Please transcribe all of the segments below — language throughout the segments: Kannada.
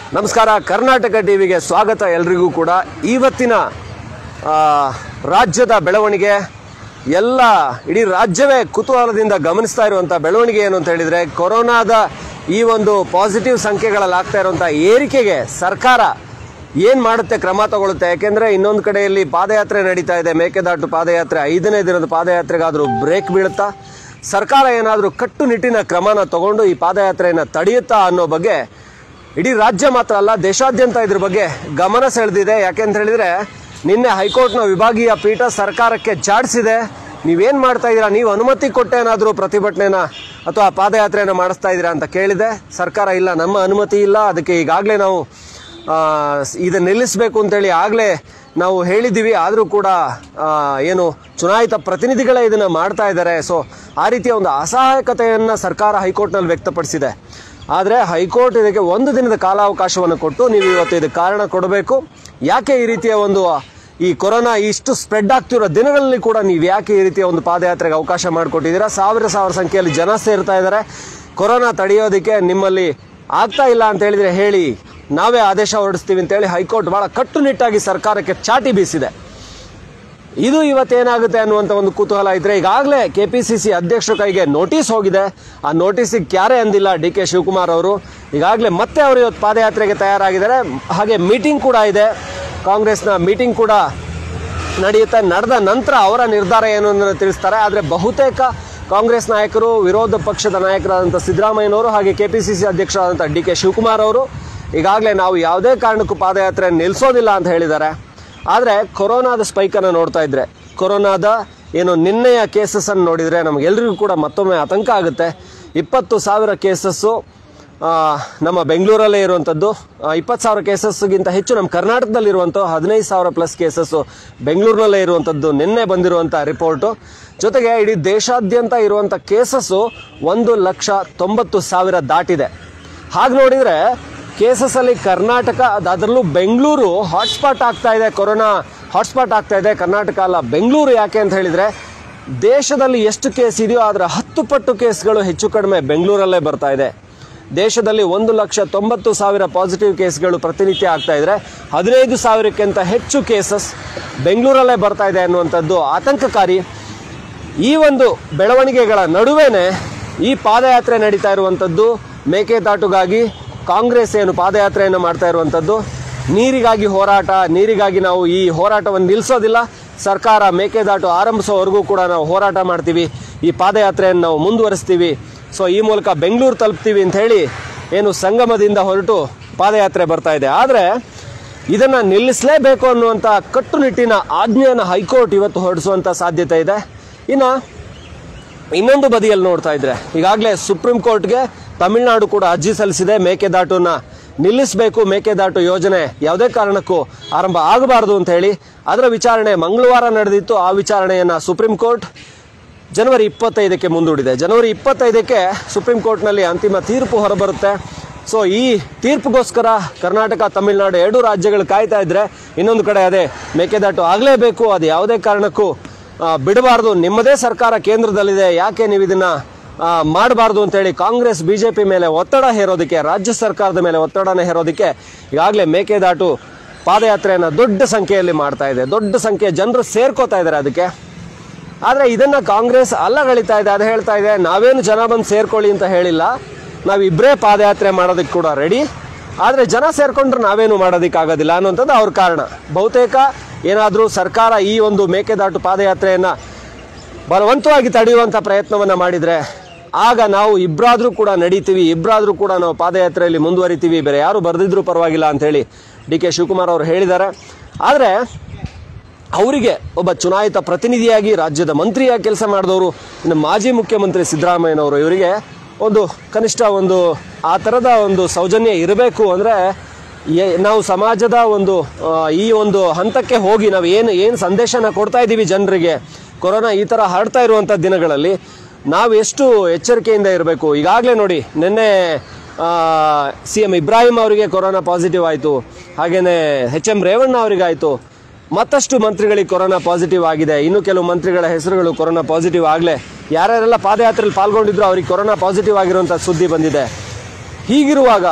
ನಮಸ್ಕಾರ, ಕರ್ನಾಟಕ ಟಿವಿಗೆ ಸ್ವಾಗತ. ಎಲ್ರಿಗೂ ಕೂಡ ಇವತ್ತಿನ ರಾಜ್ಯದ ಬೆಳವಣಿಗೆ ಎಲ್ಲ ಇಡೀ ರಾಜ್ಯವೇ ಕುತೂಹಲದಿಂದ ಗಮನಿಸ್ತಾ ಇರುವಂಥ ಬೆಳವಣಿಗೆ ಏನು ಅಂತ ಹೇಳಿದರೆ, ಕೊರೋನಾದ ಈ ಒಂದು ಪಾಸಿಟಿವ್ ಸಂಖ್ಯೆಗಳಲ್ಲಿ ಆಗ್ತಾ ಇರುವಂಥ ಏರಿಕೆಗೆ ಸರ್ಕಾರ ಏನು ಮಾಡುತ್ತೆ, ಕ್ರಮ ತಗೊಳುತ್ತೆ. ಯಾಕೆಂದರೆ ಇನ್ನೊಂದು ಕಡೆಯಲ್ಲಿ ಪಾದಯಾತ್ರೆ ನಡೀತಾ ಇದೆ, ಮೇಕೆದಾಟು ಪಾದಯಾತ್ರೆ 5ನೇ ದಿನದ ಪಾದಯಾತ್ರೆಗಾದರೂ ಬ್ರೇಕ್ ಬೀಳುತ್ತಾ, ಸರ್ಕಾರ ಏನಾದರೂ ಕಟ್ಟುನಿಟ್ಟಿನ ಕ್ರಮನ ತಗೊಂಡು ಈ ಪಾದಯಾತ್ರೆಯನ್ನು ತಡೆಯುತ್ತಾ ಅನ್ನೋ ಬಗ್ಗೆ ಇಡೀ ರಾಜ್ಯ ಮಾತ್ರ ಅಲ್ಲ, ದೇಶಾದ್ಯಂತ ಇದ್ರ ಬಗ್ಗೆ ಗಮನ ಸೆಳೆದಿದೆ. ಯಾಕೆಂತ ಹೇಳಿದರೆ, ನಿನ್ನೆ ಹೈಕೋರ್ಟ್ನ ವಿಭಾಗೀಯ ಪೀಠ ಸರ್ಕಾರಕ್ಕೆ ಜಾಡಿಸಿದೆ. ನೀವೇನು ಮಾಡ್ತಾ ಇದ್ದೀರಾ, ನೀವು ಅನುಮತಿ ಕೊಟ್ಟೆ ಏನಾದರೂ ಪ್ರತಿಭಟನೆನ ಅಥವಾ ಪಾದಯಾತ್ರೆಯನ್ನು ಮಾಡಿಸ್ತಾ ಇದ್ದೀರಾ ಅಂತ ಕೇಳಿದೆ. ಸರ್ಕಾರ ಇಲ್ಲ, ನಮ್ಮ ಅನುಮತಿ ಇಲ್ಲ, ಅದಕ್ಕೆ ಈಗಾಗಲೇ ನಾವು ಇದನ್ನು ನಿಲ್ಲಿಸಬೇಕು ಅಂತೇಳಿ ಆಗಲೇ ನಾವು ಹೇಳಿದ್ದೀವಿ. ಆದರೂ ಕೂಡ ಏನು ಚುನಾಯಿತ ಪ್ರತಿನಿಧಿಗಳೇ ಇದನ್ನು ಮಾಡ್ತಾ ಇದ್ದಾರೆ. ಸೊ ಆ ರೀತಿಯ ಒಂದು ಅಸಹಾಯಕತೆಯನ್ನು ಸರ್ಕಾರ ಹೈಕೋರ್ಟ್ನಲ್ಲಿ ವ್ಯಕ್ತಪಡಿಸಿದೆ. ಆದರೆ ಹೈಕೋರ್ಟ್ ಇದಕ್ಕೆ 1 ದಿನದ ಕಾಲಾವಕಾಶವನ್ನು ಕೊಟ್ಟು, ನೀವು ಇವತ್ತು ಇದಕ್ಕೆ ಕಾರಣ ಕೊಡಬೇಕು, ಯಾಕೆ ಈ ರೀತಿಯ ಒಂದು ಈ ಕೊರೋನಾ ಇಷ್ಟು ಸ್ಪ್ರೆಡ್ ಆಗ್ತಿರೋ ದಿನಗಳಲ್ಲಿ ಕೂಡ ನೀವು ಯಾಕೆ ಈ ರೀತಿಯ ಒಂದು ಪಾದಯಾತ್ರೆಗೆ ಅವಕಾಶ ಮಾಡಿಕೊಟ್ಟಿದ್ದೀರಾ, ಸಾವಿರ ಸಂಖ್ಯೆಯಲ್ಲಿ ಜನ ಸೇರ್ತಾ ಇದ್ದಾರೆ, ಕೊರೋನಾ ತಡೆಯೋದಕ್ಕೆ ನಿಮ್ಮಲ್ಲಿ ಆಗ್ತಾ ಇಲ್ಲ ಅಂತ ಹೇಳಿದರೆ ಹೇಳಿ, ನಾವೇ ಆದೇಶ ಹೊರಡಿಸ್ತೀವಿ ಅಂತೇಳಿ ಹೈಕೋರ್ಟ್ ಬಹಳ ಕಟ್ಟುನಿಟ್ಟಾಗಿ ಸರ್ಕಾರಕ್ಕೆ ಚಾಟಿ ಬೀಸಿದೆ. ಇದು ಇವತ್ತೇನಾಗುತ್ತೆ ಅನ್ನುವಂಥ ಒಂದು ಕುತೂಹಲ ಇದ್ರೆ, ಈಗಾಗಲೇ ಕೆಪಿಸಿಸಿ ಅಧ್ಯಕ್ಷರ ಕೈಗೆ ನೋಟಿಸ್ ಹೋಗಿದೆ. ಆ ನೋಟಿಸಿಗೆ ಕ್ಯಾರೆ ಅಂದಿಲ್ಲ ಡಿ.ಕೆ. ಶಿವಕುಮಾರ್ ಅವರು. ಈಗಾಗಲೇ ಮತ್ತೆ ಅವರು ಇವತ್ತು ಪಾದಯಾತ್ರೆಗೆ ತಯಾರಾಗಿದ್ದಾರೆ. ಹಾಗೆ ಮೀಟಿಂಗ್ ಕೂಡ ಇದೆ, ಕಾಂಗ್ರೆಸ್ನ ಮೀಟಿಂಗ್ ಕೂಡ ನಡೆಯುತ್ತೆ. ನಡೆದ ನಂತರ ಅವರ ನಿರ್ಧಾರ ಏನು ಅನ್ನೋದನ್ನು ತಿಳಿಸ್ತಾರೆ. ಆದರೆ ಬಹುತೇಕ ಕಾಂಗ್ರೆಸ್ ನಾಯಕರು, ವಿರೋಧ ಪಕ್ಷದ ನಾಯಕರಾದಂಥ ಸಿದ್ದರಾಮಯ್ಯನವರು ಹಾಗೆ ಕೆಪಿಸಿಸಿ ಅಧ್ಯಕ್ಷರಾದಂಥ ಡಿ.ಕೆ. ಶಿವಕುಮಾರ್ ಅವರು ಈಗಾಗಲೇ ನಾವು ಯಾವುದೇ ಕಾರಣಕ್ಕೂ ಪಾದಯಾತ್ರೆ ನಿಲ್ಲಿಸೋದಿಲ್ಲ ಅಂತ ಹೇಳಿದ್ದಾರೆ. ಆದರೆ ಕೊರೋನಾದ ಸ್ಪೈಕನ್ನು ನೋಡ್ತಾ ಇದ್ರೆ, ಕೊರೋನಾದ ಏನು ನಿನ್ನೆಯ ಕೇಸಸ್ಸನ್ನು ನೋಡಿದರೆ ನಮಗೆಲ್ಲರಿಗೂ ಕೂಡ ಮತ್ತೊಮ್ಮೆ ಆತಂಕ ಆಗುತ್ತೆ. 20,000 ಕೇಸಸ್ಸು ನಮ್ಮ ಬೆಂಗಳೂರಲ್ಲೇ ಇರುವಂಥದ್ದು, 20,000 ಕೇಸಸ್ಗಿಂತ ಹೆಚ್ಚು ನಮ್ಮ ಕರ್ನಾಟಕದಲ್ಲಿರುವಂಥ 15,000 ಪ್ಲಸ್ ಕೇಸಸ್ಸು ಬೆಂಗಳೂರಿನಲ್ಲೇ ಇರುವಂಥದ್ದು ನಿನ್ನೆ ಬಂದಿರುವಂಥ ರಿಪೋರ್ಟು. ಜೊತೆಗೆ ಇಡೀ ದೇಶಾದ್ಯಂತ ಇರುವಂಥ ಕೇಸಸ್ಸು 1,90,000 ದಾಟಿದೆ. ಹಾಗೆ ನೋಡಿದರೆ ಕೇಸಸ್ಸಲ್ಲಿ ಕರ್ನಾಟಕ, ಅದರಲ್ಲೂ ಬೆಂಗಳೂರು ಹಾಟ್ಸ್ಪಾಟ್ ಆಗ್ತಾ ಇದೆ. ಕೊರೋನಾ ಹಾಟ್ಸ್ಪಾಟ್ ಆಗ್ತಾ ಇದೆ, ಕರ್ನಾಟಕ ಅಲ್ಲ ಬೆಂಗಳೂರು. ಯಾಕೆ ಅಂತ ಹೇಳಿದರೆ, ದೇಶದಲ್ಲಿ ಎಷ್ಟು ಕೇಸ್ ಇದೆಯೋ ಅದರ 10 ಪಟ್ಟು ಕೇಸ್ಗಳು ಹೆಚ್ಚು ಕಡಿಮೆ ಬೆಂಗಳೂರಲ್ಲೇ ಬರ್ತಾ ಇದೆ. ದೇಶದಲ್ಲಿ 1,90,000 ಪಾಸಿಟಿವ್ ಕೇಸ್ಗಳು ಪ್ರತಿನಿತ್ಯ ಆಗ್ತಾ ಇದ್ರೆ 15,000ಕ್ಕಿಂತ ಹೆಚ್ಚು ಕೇಸಸ್ ಬೆಂಗಳೂರಲ್ಲೇ ಬರ್ತಾ ಇದೆ ಅನ್ನುವಂಥದ್ದು ಆತಂಕಕಾರಿ. ಈ ಒಂದು ಬೆಳವಣಿಗೆಗಳ ನಡುವೆನೇ ಈ ಪಾದಯಾತ್ರೆ ನಡೀತಾ ಇರುವಂಥದ್ದು. ಮೇಕೆದಾಟುಗಾಗಿ ಕಾಂಗ್ರೆಸ್ ಏನು ಪಾದಯಾತ್ರೆಯನ್ನು ಮಾಡ್ತಾ ಇರುವಂಥದ್ದು, ನೀರಿಗಾಗಿ ಹೋರಾಟ, ನೀರಿಗಾಗಿ ನಾವು ಈ ಹೋರಾಟವನ್ನು ನಿಲ್ಲಿಸೋದಿಲ್ಲ, ಸರ್ಕಾರ ಮೇಕೆದಾಟು ಆರಂಭಿಸೋವರೆಗೂ ಕೂಡ ನಾವು ಹೋರಾಟ ಮಾಡ್ತೀವಿ, ಈ ಪಾದಯಾತ್ರೆಯನ್ನು ನಾವು ಮುಂದುವರಿಸ್ತೀವಿ, ಸೊ ಈ ಮೂಲಕ ಬೆಂಗಳೂರು ತಲುಪ್ತೀವಿ ಅಂತ ಹೇಳಿ ಏನು ಸಂಗಮದಿಂದ ಹೊರಟು ಪಾದಯಾತ್ರೆ ಬರ್ತಾ ಇದೆ. ಆದರೆ ಇದನ್ನು ನಿಲ್ಲಿಸಲೇಬೇಕು ಅನ್ನುವಂಥ ಕಟ್ಟುನಿಟ್ಟಿನ ಆಜ್ಞೆಯನ್ನು ಹೈಕೋರ್ಟ್ ಇವತ್ತು ಹೊರಡಿಸುವಂಥ ಸಾಧ್ಯತೆ ಇದೆ. ಇನ್ನು ಇನ್ನೊಂದು ಬದಿಯಲ್ಲಿ ನೋಡ್ತಾ ಇದ್ರೆ, ಈಗಾಗಲೇ ಸುಪ್ರೀಂ ಕೋರ್ಟ್ಗೆ ತಮಿಳುನಾಡು ಕೂಡ ಅರ್ಜಿ ಸಲ್ಲಿಸಿದೆ. ಮೇಕೆದಾಟುನ ನಿಲ್ಲಿಸಬೇಕು, ಮೇಕೆದಾಟು ಯೋಜನೆ ಯಾವುದೇ ಕಾರಣಕ್ಕೂ ಆರಂಭ ಆಗಬಾರ್ದು ಅಂತ ಹೇಳಿ. ಅದರ ವಿಚಾರಣೆ ಮಂಗಳವಾರ ನಡೆದಿತ್ತು. ಆ ವಿಚಾರಣೆಯನ್ನು ಸುಪ್ರೀಂ ಕೋರ್ಟ್ ಜನವರಿ 25ಕ್ಕೆ ಮುಂದೂಡಿದೆ. ಜನವರಿ 25ಕ್ಕೆ ಸುಪ್ರೀಂ ಕೋರ್ಟ್ನಲ್ಲಿ ಅಂತಿಮ ತೀರ್ಪು ಹೊರಬರುತ್ತೆ. ಸೊ ಈ ತೀರ್ಪಿಗೋಸ್ಕರ ಕರ್ನಾಟಕ, ತಮಿಳುನಾಡು 2 ರಾಜ್ಯಗಳು ಕಾಯ್ತಾ ಇದ್ರೆ, ಇನ್ನೊಂದು ಕಡೆ ಅದೇ ಮೇಕೆದಾಟು ಆಗಲೇಬೇಕು, ಅದು ಯಾವುದೇ ಕಾರಣಕ್ಕೂ ಬಿಡಬಾರ್ದು, ನಿಮ್ಮದೇ ಸರ್ಕಾರ ಕೇಂದ್ರದಲ್ಲಿದೆ, ಯಾಕೆ ನೀವು ಇದನ್ನು ಮಾಡಬಾರ್ದು ಅಂತೇಳಿ ಕಾಂಗ್ರೆಸ್ ಬಿಜೆಪಿ ಮೇಲೆ ಒತ್ತಡ ಹೇರೋದಕ್ಕೆ, ರಾಜ್ಯ ಸರ್ಕಾರದ ಮೇಲೆ ಒತ್ತಡನ ಹೇರೋದಕ್ಕೆ ಈಗಾಗಲೇ ಮೇಕೆದಾಟು ಪಾದಯಾತ್ರೆಯನ್ನು ದೊಡ್ಡ ಸಂಖ್ಯೆಯಲ್ಲಿ ಮಾಡ್ತಾ ಇದೆ. ದೊಡ್ಡ ಸಂಖ್ಯೆಯ ಜನರು ಸೇರ್ಕೋತಾ ಇದ್ದಾರೆ ಅದಕ್ಕೆ. ಆದರೆ ಇದನ್ನು ಕಾಂಗ್ರೆಸ್ ಅಲ್ಲಗಳಿತಾ ಇದೆ. ಅದು ಹೇಳ್ತಾ ಇದೆ, ನಾವೇನು ಜನ ಬಂದು ಸೇರ್ಕೊಳ್ಳಿ ಅಂತ ಹೇಳಿಲ್ಲ, ನಾವಿಬ್ಬರೇ ಪಾದಯಾತ್ರೆ ಮಾಡೋದಕ್ಕೆ ಕೂಡ ರೆಡಿ, ಆದರೆ ಜನ ಸೇರ್ಕೊಂಡ್ರೆ ನಾವೇನು ಮಾಡೋದಕ್ಕಾಗೋದಿಲ್ಲ ಅನ್ನೋಂಥದ್ದು ಅವ್ರ ಕಾರಣ. ಬಹುತೇಕ ಏನಾದರೂ ಸರ್ಕಾರ ಈ ಒಂದು ಮೇಕೆದಾಟು ಪಾದಯಾತ್ರೆಯನ್ನು ಬಲವಂತವಾಗಿ ತಡೆಯುವಂಥ ಪ್ರಯತ್ನವನ್ನು ಮಾಡಿದರೆ, ಆಗ ನಾವು ಇಬ್ಬರಾದರೂ ಕೂಡ ನಡೀತೀವಿ, ಇಬ್ಬರಾದರೂ ಕೂಡ ನಾವು ಪಾದಯಾತ್ರೆಯಲ್ಲಿ ಮುಂದುವರಿತೀವಿ, ಬೇರೆ ಯಾರು ಬರೆದಿದ್ರೂ ಪರವಾಗಿಲ್ಲ ಅಂಥೇಳಿ ಡಿ.ಕೆ. ಶಿವಕುಮಾರ್ ಅವರು ಹೇಳಿದ್ದಾರೆ. ಆದರೆ ಅವರಿಗೆ ಒಬ್ಬ ಚುನಾಯಿತ ಪ್ರತಿನಿಧಿಯಾಗಿ, ರಾಜ್ಯದ ಮಂತ್ರಿಯಾಗಿ ಕೆಲಸ ಮಾಡಿದವರು, ಇನ್ನು ಮಾಜಿ ಮುಖ್ಯಮಂತ್ರಿ ಸಿದ್ದರಾಮಯ್ಯನವರು, ಇವರಿಗೆ ಒಂದು ಕನಿಷ್ಠ ಒಂದು ಆ ಥರದ ಒಂದು ಸೌಜನ್ಯ ಇರಬೇಕು. ಅಂದರೆ ನಾವು ಸಮಾಜದ ಒಂದು ಈ ಒಂದು ಹಂತಕ್ಕೆ ಹೋಗಿ ನಾವು ಏನು ಸಂದೇಶನ ಕೊಡ್ತಾ ಇದ್ದೀವಿ ಜನರಿಗೆ, ಕೊರೋನಾ ಈ ಥರ ಹರಡ್ತಾ ಇರುವಂಥ ದಿನಗಳಲ್ಲಿ ನಾವು ಎಷ್ಟು ಎಚ್ಚರಿಕೆಯಿಂದ ಇರಬೇಕು. ಈಗಾಗಲೇ ನೋಡಿ, ನಿನ್ನೆ CM ಇಬ್ರಾಹಿಂ ಅವರಿಗೆ ಕೊರೋನಾ ಪಾಸಿಟಿವ್ ಆಯಿತು, ಹಾಗೆಯೇ HM ರೇವಣ್ಣ ಅವರಿಗಾಯಿತು, ಮತ್ತಷ್ಟು ಮಂತ್ರಿಗಳಿಗೆ ಕೊರೋನಾ ಪಾಸಿಟಿವ್ ಆಗಿದೆ. ಇನ್ನು ಕೆಲವು ಮಂತ್ರಿಗಳ ಹೆಸರುಗಳು ಕೊರೋನಾ ಪಾಸಿಟಿವ್ ಆಗಲೇ ಯಾರ್ಯಾರೆಲ್ಲ ಪಾದಯಾತ್ರೆಯಲ್ಲಿ ಪಾಲ್ಗೊಂಡಿದ್ರು ಅವ್ರಿಗೆ ಕೊರೋನಾ ಪಾಸಿಟಿವ್ ಆಗಿರುವಂಥ ಸುದ್ದಿ ಬಂದಿದೆ. ಹೀಗಿರುವಾಗ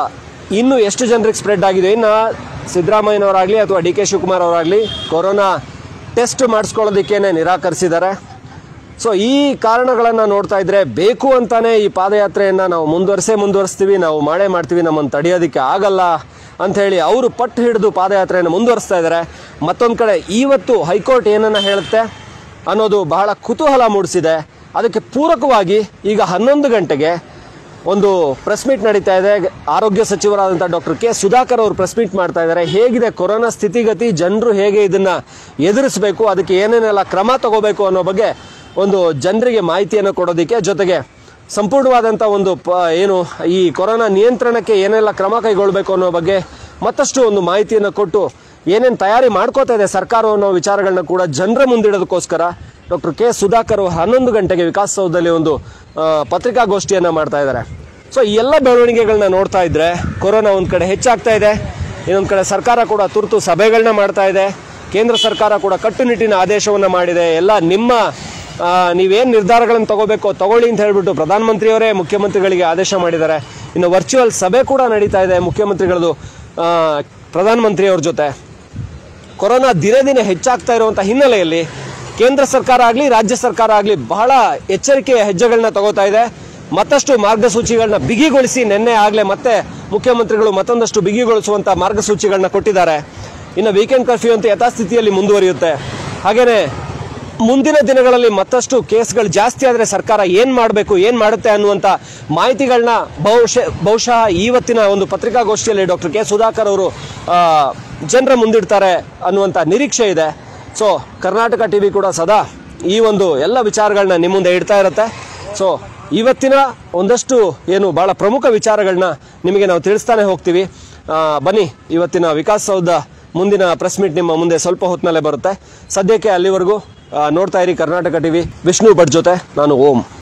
ಇನ್ನು ಎಷ್ಟು ಜನರಿಗೆ ಸ್ಪ್ರೆಡ್ ಆಗಿದೆ, ಇನ್ನು ಸಿದ್ದರಾಮಯ್ಯನವರಾಗಲಿ ಅಥವಾ ಡಿ ಕೆ ಶಿವಕುಮಾರ್ ಅವರಾಗಲಿ ಕೊರೋನಾ ಟೆಸ್ಟ್ ಮಾಡಿಸ್ಕೊಳ್ಳೋದಕ್ಕೇನೆ ನಿರಾಕರಿಸಿದ್ದಾರೆ. ಸೊ ಈ ಕಾರಣಗಳನ್ನು ನೋಡ್ತಾ ಇದ್ರೆ ಬೇಕು ಅಂತಾನೆ ಈ ಪಾದಯಾತ್ರೆಯನ್ನು ನಾವು ಮುಂದುವರಿಸ್ತೀವಿ, ನಾವು ಮಾಡ್ತೀವಿ, ನಮ್ಮನ್ನು ತಡೆಯೋದಕ್ಕೆ ಆಗಲ್ಲ ಅಂಥೇಳಿ ಅವರು ಪಟ್ಟು ಹಿಡಿದು ಪಾದಯಾತ್ರೆಯನ್ನು ಮುಂದುವರಿಸ್ತಾ ಇದ್ದಾರೆ. ಮತ್ತೊಂದು ಕಡೆ ಇವತ್ತು ಹೈಕೋರ್ಟ್ ಏನನ್ನ ಹೇಳುತ್ತೆ ಅನ್ನೋದು ಬಹಳ ಕುತೂಹಲ ಮೂಡಿಸಿದೆ. ಅದಕ್ಕೆ ಪೂರಕವಾಗಿ ಈಗ 11 ಗಂಟೆಗೆ ಒಂದು ಪ್ರೆಸ್ ಮೀಟ್ ನಡೀತಾ ಇದೆ. ಆರೋಗ್ಯ ಸಚಿವರಾದಂಥ ಡಾಕ್ಟರ್ ಕೆ ಸುಧಾಕರ್ ಅವರು ಪ್ರೆಸ್ ಮೀಟ್ ಮಾಡ್ತಾ ಇದ್ದಾರೆ. ಹೇಗಿದೆ ಕೊರೋನಾ ಸ್ಥಿತಿಗತಿ, ಜನರು ಹೇಗೆ ಇದನ್ನು ಎದುರಿಸಬೇಕು, ಅದಕ್ಕೆ ಏನೇನೆಲ್ಲ ಕ್ರಮ ತಗೋಬೇಕು ಅನ್ನೋ ಬಗ್ಗೆ ಒಂದು ಜನರಿಗೆ ಮಾಹಿತಿಯನ್ನು ಕೊಡೋದಕ್ಕೆ, ಜೊತೆಗೆ ಸಂಪೂರ್ಣವಾದಂಥ ಒಂದು ಏನು ಈ ಕೊರೋನಾ ನಿಯಂತ್ರಣಕ್ಕೆ ಏನೆಲ್ಲ ಕ್ರಮ ಕೈಗೊಳ್ಳಬೇಕು ಅನ್ನೋ ಬಗ್ಗೆ ಮತ್ತಷ್ಟು ಒಂದು ಮಾಹಿತಿಯನ್ನು ಕೊಟ್ಟು ಏನೇನು ತಯಾರಿ ಮಾಡ್ಕೋತಾ ಇದೆ ಸರ್ಕಾರ ಅನ್ನೋ ವಿಚಾರಗಳನ್ನ ಕೂಡ ಜನರ ಮುಂದಿಡೋದಕ್ಕೋಸ್ಕರ ಡಾಕ್ಟರ್ ಕೆ ಸುಧಾಕರ್ 11 ಗಂಟೆಗೆ ವಿಕಾಸಸೌಧದಲ್ಲಿ ಒಂದು ಪತ್ರಿಕಾಗೋಷ್ಠಿಯನ್ನು ಮಾಡ್ತಾ ಇದ್ದಾರೆ. ಸೊ ಈ ಎಲ್ಲ ಬೆಳವಣಿಗೆಗಳನ್ನ ನೋಡ್ತಾ ಇದ್ರೆ ಕೊರೋನಾ ಒಂದು ಕಡೆ ಹೆಚ್ಚಾಗ್ತಾ ಇದೆ, ಇನ್ನೊಂದು ಕಡೆ ಸರ್ಕಾರ ಕೂಡ ತುರ್ತು ಸಭೆಗಳನ್ನ ಮಾಡ್ತಾ ಇದೆ. ಕೇಂದ್ರ ಸರ್ಕಾರ ಕೂಡ ಕಟ್ಟುನಿಟ್ಟಿನ ಆದೇಶವನ್ನು ಮಾಡಿದೆ. ಎಲ್ಲ ನಿಮ್ಮ ನೀವೇನು ನಿರ್ಧಾರಗಳನ್ನು ತಗೋಬೇಕು ತಗೊಳ್ಳಿ ಅಂತ ಹೇಳ್ಬಿಟ್ಟು ಪ್ರಧಾನಮಂತ್ರಿಯವರೇ ಮುಖ್ಯಮಂತ್ರಿಗಳಿಗೆ ಆದೇಶ ಮಾಡಿದ್ದಾರೆ. ಇನ್ನು ವರ್ಚುವಲ್ ಸಭೆ ಕೂಡ ನಡೀತಾ ಇದೆ ಮುಖ್ಯಮಂತ್ರಿಗಳದು ಪ್ರಧಾನಮಂತ್ರಿಯವ್ರ ಜೊತೆ. ಕೊರೋನಾ ದಿನೇ ದಿನೇ ಹೆಚ್ಚಾಗ್ತಾ ಇರುವಂಥ ಹಿನ್ನೆಲೆಯಲ್ಲಿ ಕೇಂದ್ರ ಸರ್ಕಾರ ಆಗಲಿ ರಾಜ್ಯ ಸರ್ಕಾರ ಆಗಲಿ ಬಹಳ ಎಚ್ಚರಿಕೆಯ ಹೆಜ್ಜೆಗಳನ್ನ ತಗೋತಾ ಇದೆ. ಮತ್ತಷ್ಟು ಮಾರ್ಗಸೂಚಿಗಳನ್ನ ಬಿಗಿಗೊಳಿಸಿ ನಿನ್ನೆ ಆಗಲೇ ಮತ್ತೆ ಮುಖ್ಯಮಂತ್ರಿಗಳು ಮತ್ತೊಂದಷ್ಟು ಬಿಗಿಗೊಳಿಸುವಂಥ ಮಾರ್ಗಸೂಚಿಗಳನ್ನ ಕೊಟ್ಟಿದ್ದಾರೆ. ಇನ್ನು ವೀಕೆಂಡ್ ಕರ್ಫ್ಯೂ ಅಂತ ಯಥಾಸ್ಥಿತಿಯಲ್ಲಿ ಮುಂದುವರಿಯುತ್ತೆ. ಹಾಗೇನೆ ಮುಂದಿನ ದಿನಗಳಲ್ಲಿ ಮತ್ತಷ್ಟು ಕೇಸ್ಗಳು ಜಾಸ್ತಿ ಆದರೆ ಸರ್ಕಾರ ಏನು ಮಾಡಬೇಕು, ಏನು ಮಾಡುತ್ತೆ ಅನ್ನುವಂಥ ಮಾಹಿತಿಗಳನ್ನ ಬಹುಶಃ ಇವತ್ತಿನ ಒಂದು ಪತ್ರಿಕಾಗೋಷ್ಠಿಯಲ್ಲಿ ಡಾಕ್ಟರ್ ಕೆ ಸುಧಾಕರ್ ಅವರು ಜನರ ಮುಂದಿಡ್ತಾರೆ ಅನ್ನುವಂಥ ನಿರೀಕ್ಷೆ ಇದೆ. ಸೊ ಕರ್ನಾಟಕ ಟಿವಿ ಕೂಡ ಸದಾ ಈ ಒಂದು ಎಲ್ಲ ವಿಚಾರಗಳನ್ನ ನಿಮ್ಮ ಮುಂದೆ ಇಡ್ತಾ ಇರುತ್ತೆ. ಸೊ ಇವತ್ತಿನ ಒಂದಷ್ಟು ಏನು ಬಹಳ ಪ್ರಮುಖ ವಿಚಾರಗಳನ್ನ ನಿಮಗೆ ನಾವು ತಿಳಿಸ್ತಾನೆ ಹೋಗ್ತೀವಿ. ಬನ್ನಿ, ಇವತ್ತಿನ ವಿಕಾಸಸೌಧ ಮುಂದಿನ ಪ್ರೆಸ್ ಮೀಟ್ ನಿಮ್ಮ ಮುಂದೆ ಸ್ವಲ್ಪ ಹೊತ್ತಿನಲ್ಲೇ ಬರುತ್ತೆ. ಸದ್ಯಕ್ಕೆ ಅಲ್ಲಿವರೆಗೂ ನೋಡ್ತಾ ಇರಿ ಕರ್ನಾಟಕ ಟಿವಿ. ವಿಷ್ಣು ಭಟ್ ಜೊತೆ ನಾನು ಓಂ.